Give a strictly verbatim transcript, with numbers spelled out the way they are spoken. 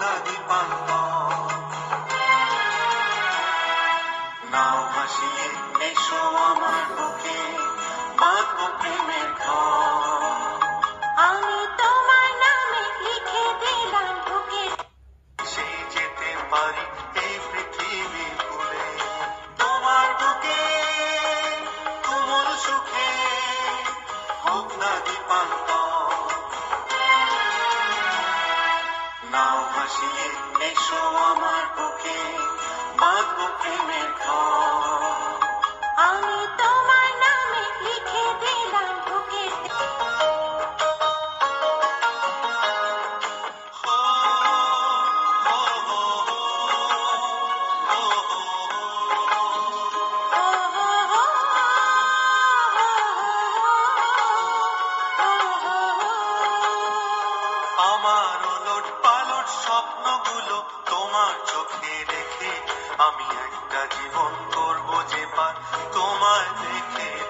না দীপান্তর। নাও ভাসিয়ে এসো আমার বুকে, বাঁধবো প্রেমের ঘর। আমি তোমার নামে লিখে দিলাম বুকে, সেই যেতে পারি এই পৃথিবী ভুলে। তোমার বুকে তুমুল সুখে হোক না দীপান্তর। নাও ভাসিয়ে এসো আমার বুকে, বাঁধবো প্রেমের ঘর। আমি তোমার নামে লিখে দিলাম বুকে। হো, হো, হো, হো, হো, হো। ও হো হো, আমার ওলট পালট স্বপ্নগুলো তোমার চোখে রেখে আমি একটা জীবন করবো যে পার তোমায় দেখে